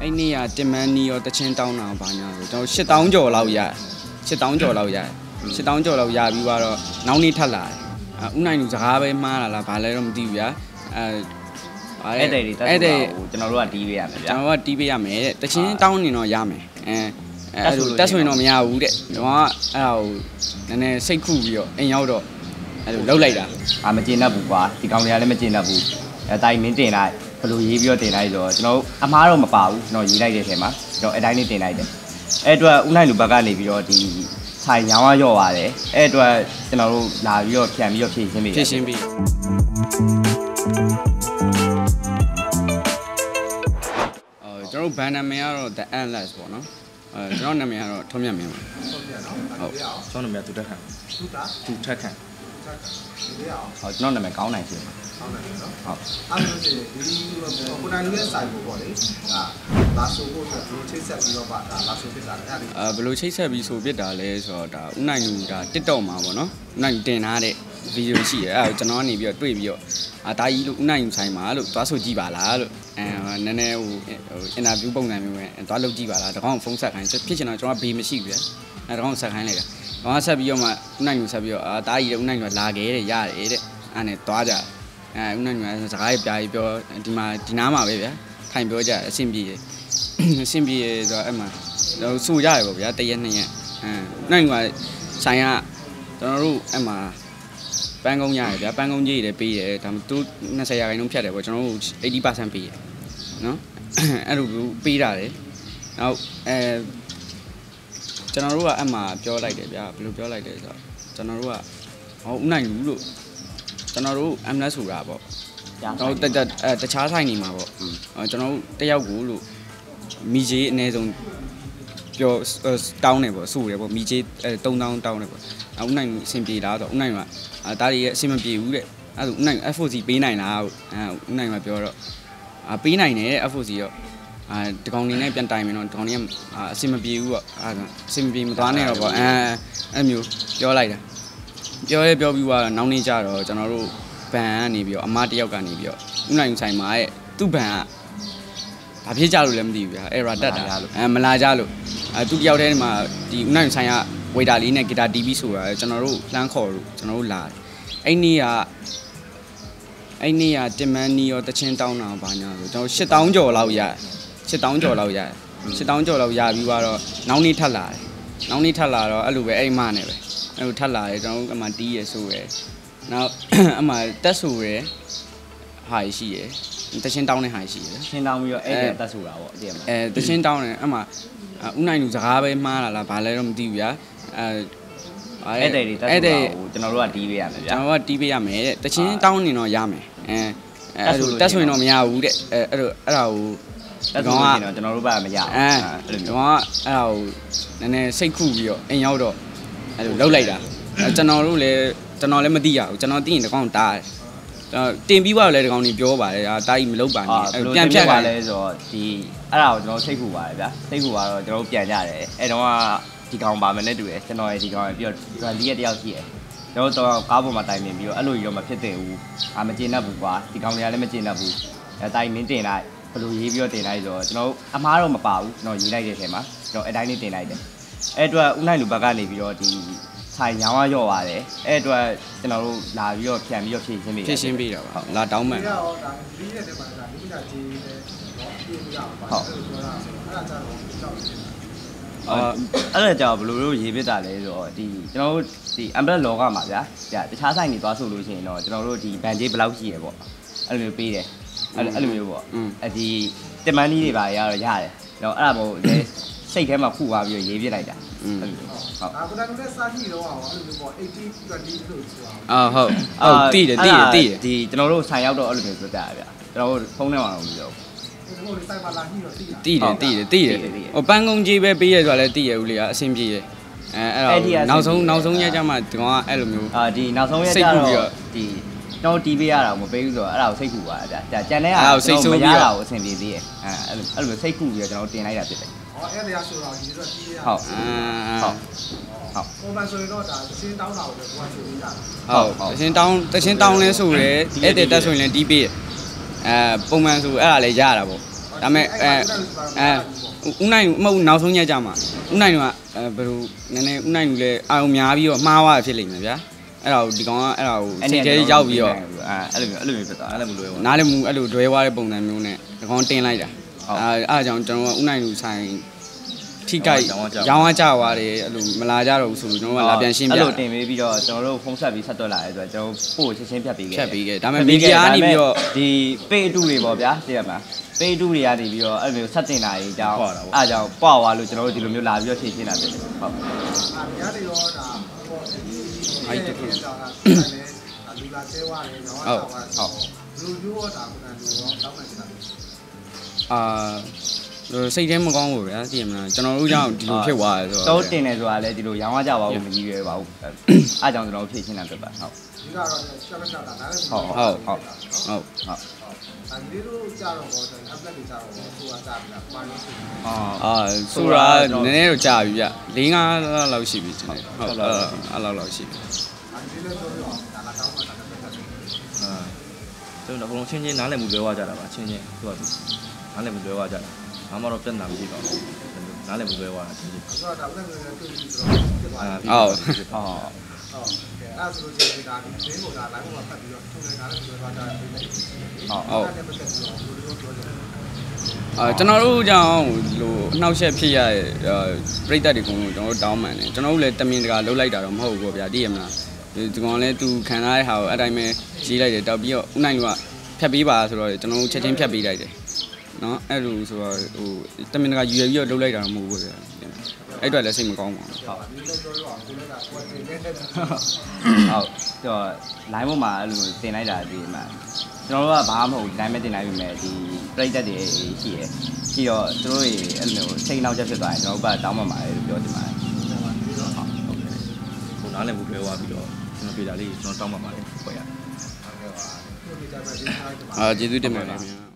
အဲ့နေ့ကတင်မန်းနီရောတချင်းတောင်းတာဘာညာဆိုကျွန်တော်8000ကျော်လောက်ရ8000ကျော်လောက်ရ8000ကျော်လောက်ရပြီးတော့နောက်နေ့ထပ်လာတယ်ဥနိုင်လူစကားပဲမှားလာလားဘာလဲတော့မသိဘူးဗျာအဲ့တဲ့တွေတက်တယ်ကျွန်တော်တို့ကတီးပေးရမယ်ဗျာကျွန်တော်ကတီးပေးရမယ်တဲ့တချင်းတောင်းနေတော့ရမယ်အဲ့လိုတက်ဆိုရင်တော့မရဘူးတဲ့ကျွန်တော်ကအဲ့ဒါကိုနည်းနည်းစိတ်ခုပြီးတော့အိမ်ရောက်တော့အဲ့လိုလှုပ်လိုက်တာမကျေနပ်ဘူးကွာဒီကောင်တွေကလည်းမကျေနပ်ဘူးအဲ့တိုင်းမင်းတင်လိုက်ဘယ်လိုရေးပြီးတော့တင်လိုက်ဆိုတော့ကျွန်တော်အမားတော့မပါဘူးကျွန်တော်ရေးလိုက်တဲ့အချိန်မှာကျွန်တော်အတိုင်းလေးတင်လိုက်တယ်အဲ့အတွက်ဥနိုင်လူဘက်ကနေပြီးတော့ဒီဆိုင်ရောင်းရော့ပါတယ်အဲ့အတွက်ကျွန်တော်တို့လာပြီးတော့ဖြန်ပြီးတော့ဖြည့်ရှင်းပြီးကျွန်တော်ဘန်နာမည်ကတော့ The Endless ပေါ့နော်ကျွန်တော်နာမည်ကတော့ထုံးမြတ်မင်းပါဟုတ်ကျွန်တော်နာမည်သူတက်ခန့်သူထက်ခန့်ဟုတ်ကျွန်တော်နာမည်ကောင်းနိုင်ရှင်ကောင်းနိုင်တယ်နော်ဟုတ်အဲ့လိုဆိုရင်ဒီကိုနိုင်လူရဲ့ဆိုင်ကိုပေါ့လေလာဆိုဖို့အတွက်ဘယ်လိုချိတ်ဆက်ပြီးတော့ပါဒါလာဆိုဖြစ်တာလဲအဲ့ဒီဘယ်လိုချိတ်ဆက်ပြီးဆိုဖြစ်တာလဲဆိုတော့ဒါဥနိုင်လူဒါ TikTok မှာပေါ့နော်ဥနိုင်လူတင်ထားတဲ့ဗီဒီယိုရှိတယ်အဲ့ဒါကျွန်တော်ကနေပြီးတော့တွေ့ပြီးတော့ဒါကြီးလို့ဥနိုင်လူဆိုင်မှာလို့သွားဆိုကြည့်ပါလားလို့နည်းနည်းဟိုအင်တာဗျူးပုံစံမျိုးပဲသွားလုပ်ကြည့်ပါလားတကောင်ဖုန်းဆက်ခိုင်းဖြစ်ချင်တော့ကျွန်တော်ဘေးမရှိဘူးဗျတကောင်ဆက်ခိုင်းလိုက်တာကောင်ဆက်ပြီးတော့မှဥနိုင်လူဆက်ပြီးတော့ဒါကြီးလည်းဥနိုင်လူလာခဲ့တဲ့ရတယ်တဲ့အဲ့နဲ့သွားကြဥနိုင်လူစကားပြားကြီးပြောဒီနားမှာပဲဗျထိုင်ပြောကြအဆင်ပြေအဆင်ပြေဆိုတော့အဲ့မှာစူရတယ်ပေါ့ဗျာတရက်နှစ်ရက်နိုင်ကဆိုင်ကကျွန်တော်တို့အဲ့မှာပန်းကုန်းရတယ်ဗျာပန်းကုန်းကြီးတွေပေးတယ်ဒါမှသူ20ရာခိုင်နှုန်းဖြတ်တယ်ပေါ့ကျွန်တော်တို့80%ပေးတယ်နော်အဲ့လိုပေးတာလေနောက်ကျွန်တော်တို့ကအဲ့မှာပြောလိုက်တယ်ဗျာဘယ်လိုပြောလိုက်လဲဆိုတော့ကျွန်တော်တို့ကဟောဥနိုင်လူလို့ကျွန်တော်တို့ MLS ဆိုတာပေါ့ကျွန်တော်တခြားဆိုင်နေမှာပေါ့ကျွန်တော်တို့တယောက်ကိုလို့မီဂျေအနည်းဆုံးပြောတောင်းတယ်ပေါ့ဆိုတယ်ပေါ့မီဂျေ3000တောင်းတယ်ပေါ့ဥနိုင်အဆင်ပြေလားဆိုတော့ဥနိုင်ကဒါတွေရဲ့အဆင်မပြေဘူးတဲ့အဲ့ဒါဥနိုင် F4C ပေးနိုင်လားဥနိုင်ကပြောတော့ပေးနိုင်တယ်တဲ့ F4C တော့ဒီကောင်နေနဲ့ပြန်တိုင်မယ်တော့ဒီကောင်နေကအဆင်မပြေဘူးပေါ့အဆင်မပြေမသွားနဲ့တော့ပေါ့အဲ့မျိုးပြောလိုက်တာပြောပြီးတော့နောက်နေ့ကျတော့ကျွန်တော်တို့ဘန်ကနေပြီးတော့အမတယောက်ကနေပြီးတော့ဥနိုင်ဆိုင်မှာရဲ့သူ့ဘန်ကဘာဖြစ်ကြလို့လဲမသိဘူးဗျာအဲ့ရာတက်တာမလာကြလို့သူတယောက်တည်းမှာဒီဥနိုင်ဆိုင်ကဝေတာလေးနဲ့ဂီတာတီးပြီးဆိုတာကျွန်တော်တို့လှမ်းခေါ်လို့ကျွန်တော်တို့လာတယ်အဲ့နေ့ကတင်မန်းနီရောတချင်းတောင်းတာဘာညာဆိုကျွန်တော်8000ကျော်လောက်ရ8000ကျော်လောက်ရ8000ကျော်လောက်ရပြီးတော့နောက်နေ့ထပ်လာတယ်နောက်နေ့ထပ်လာတော့အဲ့လိုပဲအဲ့မနဲ့ပဲအဲ့လိုထပ်လာတယ်ကျွန်တော်တို့အမှတီးရဆိုရယ်နောက်အမှတက်ဆိုရယ်ဟာရှိရယ်တချင်းတောင်းတဲ့ဟာရှိရယ်ချင်းတောင်းပြီးတော့အဲ့တက်ဆိုတာပေါ့တည်ရမှာတချင်းတောင်းတယ်အမှဥနိုင်လူစကားပဲမှားလာလားဘာလဲတော့မသိဘူးဗျာအဲ့တဲ့တွေတက်ဆိုတာကိုကျွန်တော်တို့ကတီးပေးရမယ်ဗျာကျွန်တော်ကတီးပေးရမယ်တဲ့တချင်းတောင်းနေတော့ရမယ်အဲ့လိုတက်ဆိုရင်တော့မရဘူးတဲ့အဲ့ဒါကိုတက်ဆိုရင်တော့ကျွန်တော်တို့ဘာမရဘူးအဲ့လိုမျိုးအဲ့ဒါကိုနည်းနည်းစိတ်ခုပြီးတော့အိမ်ရောက်တော့အဲ့လိုလှုပ်လိုက်တာကျွန်တော်လည်းမသိရဘူးကျွန်တော်သိရင်တကောင်တားတယ်တင်ပြီးတော့လည်းတကောင်ကြီးပြောပါတယ်တားကြီးမလုပ်ပါနဲ့ပြန်ဖြတ်ပါလဲဆိုတော့ဒီအဲ့ဒါကိုကျွန်တော်စိတ်ခုပါတယ်ဗျာစိတ်ခုကတော့ကျွန်တော်ပြန်ကြတယ်အဲ့တော့ဒီကောင်ပါမယ်နဲ့တူတယ်ကျွန်တော်ရဲ့ဒီကောင်ပြီးတော့ဒီရက်တယောက်ရှိတယ်ကျွန်တော်တော့ကားပေါ်မှာတိုင်ပင်ပြီးတော့အဲ့လိုရောမဖြစ်တဲ့ဘူးမကျေနပ်ဘူးကွာဒီကောင်တွေကလည်းမကျေနပ်ဘူးအဲ့တိုင်းမင်းတင်လိုက်ဘယ်လိုရေးပြီးတော့တင်လိုက်ဆိုတော့ကျွန်တော်အမားတော့မပါဘူးကျွန်တော်ရေးလိုက်တဲ့အချိန်မှာကျွန်တော်အတိုင်းလေးတင်လိုက်တယ်အဲ့အတွက်ဥနိုင်လူဘက်ကနေပြီးတော့ဒီဆိုင်ရောင်းရော့ပါတယ်အဲ့အတွက်ကျွန်တော်တို့လာပြီးတော့ဖြန်ပြီးတော့ဖြည့်ရှင်းပေးတာပါလာတောင်းမှန်ဒါဒီရက်တဲ့မှာဒါဒီကကြီးနဲ့တော့ပြေးရအောင်ပါဟုတ်အဲ့ဒါကြောင့်အဲ့ဒါကြောင့်ဘယ်လိုလုပ်ရေးဖြစ်တာလဲဆိုတော့ဒီကျွန်တော်တို့ဒီ umbrella လောကမှာဗျာတခြားဆိုင်တွေသွားဆိုလို့ရှိရင်တော့ကျွန်တော်တို့ဒီ budget ဘယ်လောက်ရှိရပေါ့အဲ့လိုမျိုးပေးတယ်အဲ့လိုမျိုးပေါ့ဒီတင်မန်းကြီးတွေပါရတော့ရတယ်တော့အဲ့ဒါမို့စိတ်ထဲမှာဖူသွားပြီးရေးပြလိုက်တာအဲ့လိုဟုတ်ကိုနိုင်တို့စာကြည့်တော့အဲ့လိုမျိုးပေါ့80 20လို့ဆိုတာဟုတ်တည်တယ်ဒီကျွန်တော်တို့ဆိုင်ရောက်တော့အဲ့လိုမျိုးပြောပြရဗျာကျွန်တော်တို့ဖုန်းထဲမှာတော့မပြောဘူးဟိုစိုက်ပါလာညှိတော့တည်တယ်ဟိုပန်းကုန်းကြီးပဲပေးရဆိုတာလည်းတည်ရဦးလေအဆင်ပြေတယ်အဲ့တော့နောက်ဆုံးရက်ကြမှာဒီကောင်ကအဲ့လိုမျိုးဒီနောက်ဆုံးရက်ကြတော့ဒီကျွန်တော်တီးပေးရတာမပေးဘူးဆိုတော့အဲ့ဒါကိုစိတ်ကူပါဗျာကြံတဲ့ဟာကျွန်တော်မရတာကိုအဆင်ပြေသေးတယ်အဲ့လိုစိတ်ကူပြီးတော့ကျွန်တော်တင်လိုက်တာဖြစ်တယ်အဲ့တရားဆိုတော့ဒီလိုတီးရဟုတ်ပုံမှန်ဆိုရင်တော့ဒါတချင်းတောင်းတာကိုလည်းကိုယ်ကချိုးပေးကြတာဟုတ်တချင်းတောင်းလဲဆိုရဲအဲ့တဲ့တက်ဆိုရင်လည်းတီးပေးပုံမှန်ဆိုအဲ့ဒါလည်းရတာပေါ့ဒါမဲ့ဦးနိုင်မဟုတ်နောက်ဆုံးညကြမှာဦးနိုင်ကဘယ်လိုနည်းနည်းဦးနိုင်လူလဲအာရုံများပြီးတော့မှားသွားဖြစ်လိမ့်မယ်ဗျာအဲ့ဒါကိုဒီကောင်ကအဲ့ဒါကိုစိတ်ထဲရောက်ပြီးတော့အဲ့လိုမျိုးဖြစ်သွားအဲ့လိုမလွယ်ဘူးနားလည်းမူအဲ့လိုလွဲသွားတဲ့ပုံစံမျိုးနဲ့ဒီကောင်တင်လိုက်တာအဲ့ကြောင့်ကျွန်တော်ကဦးနိုင်လူဆိုင်ထိကြိုက်ရောင်းကြသွားတယ်အဲ့လိုမလာကြတော့ဘူးဆိုလို့ကျွန်တော်ကလာပြန်ရှင်းပြအဲ့လိုတင်ပေးပြီးတော့ကျွန်တော်တို့ဖုန်းဆက်ပြီးဆက်သွက်လာရဲဆိုတော့ကျွန်တော်ပို့ချက်ချင်းဖြတ်ပေးခဲ့ဒါပေမဲ့မီဒီယာကနေပြီးတော့ဒီပေအတူတွေပေါ့ဗျာသိရမှာပေအတူတွေကနေပြီးတော့အဲ့လိုမျိုးဆက်တင်လာရေးအကြောင်းအဲ့ကြောင့်ပွားသွားလို့ကျွန်တော်တို့ဒီလိုမျိုးလာပြီးတော့ဖြည့်ရှင်းတာဖြစ်တယ်ဟုတ်များတယ်ရောဒါဟိုအဲ့ဒီတူတာကလူလာဆဲဝါတယ်ရောင်းတာဟုတ်လူမျိုးတာကလူရောတောင်းမှချင်တာစိတ်ထဲမကောင်းဘူးဗျာသိရမလားကျွန်တော်တို့ကြောင့်ဒီလိုဖြစ်သွားတယ်ဆိုတော့တင်တယ်ဆိုတာလည်းဒီလိုရောင်းကြပါဘူးမကြီးရွယ်ပါဘူးအားကြောင့်ကျွန်တော်ဖြည့်ရှင်းတာဖြစ်ပါဟုတ်ဒီကတော့ဆက်လက်တာဒါလည်းဟုတ်ဒီလိုကြာတော့ဘောဆိုရင် upload တွေကြာတော့ဆိုတာကြာပြီလားပါလို့ဆိုဆိုတာနည်းနည်းတော့ကြာပြီဗျ4-5လောက်ရှိပြီကျွန်တော်ဟုတ်အဲ့လောက်ရှိပြီဒီလိုဆိုတော့ဒါလာတောင်းမှတာတက်တယ်ကျွန်တော်ဘုံချင်းချင်းနားလည်မှုလွဲသွားကြတာပါချင်းချင်းသူကနားလည်မှုလွဲသွားကြတာဘာမှတော့ပြဿနာမရှိပါဘူးနားလည်မှုလွဲသွားတာချင်းချင်းဆိုတော့ဒါလည်းလည်းတွေ့ပြီးဆိုတော့ဖြစ်သွားတယ်ဟုတ်အဲ့ဆိုလို့ဒီဒါဒီဈေးကိုဒါ live မှာဖတ်ပြီးတော့ထုံနေတာလည်းပြောသွားကြတယ်ဟုတ်ကျွန်တော်တို့ကြောင့်လိုအနှောက်အယှက်ဖြစ်ရတဲ့ပြိတ္တတွေကုန်လို့ကျွန်တော်တို့တောင်းပန်တယ်ကျွန်တော်တို့လည်းတမင်တကာလှုပ်လိုက်တာတော့မဟုတ်ဘူးဗျာသိရမလားဒီကောင်လည်းသူခံရတဲ့ဟာကိုအဲ့တိုင်းပဲရေးလိုက်တယ်တောက်ပြီးတော့ဦးနိုင်ကဖြတ်ပေးပါဆိုတော့ကျွန်တော်တို့ချက်ချင်းဖြတ်ပေးလိုက်တယ်နော်အဲ့လိုဆိုတော့ဟိုတမင်တကာယူရပြီးတော့လှုပ်လိုက်တာတော့မဟုတ်ဘူးဗျာအဲ့အတွက်လည်းစိတ်မကောင်းပါဘူးဟုတ်တော့ line ပေါ်မှာအဲ့လိုတင်လိုက်တာဒီမှာကျွန်တော်တို့ကဘာမှမဟုတ် line မဲ့တင်လိုက်ပြီမဲ့ဒီ plate တွေရှိရပြီးတော့သူတို့တွေအဲ့လိုချိန်နောက်ချက်ဖြစ်သွားရင်ကျွန်တော်တို့ကတောင်းမှမှာလေလို့ပြောချင်ပါတယ်ဟုတ်ကဲ့ဟိုနားလည်းမပြောသွားပြီးတော့ကျွန်တော်ပြေတာလေးကျွန်တော်တောင်းမှမှာလေခေါ်ရကျေးဇူးတင်ပါတယ်ခင်ဗျာ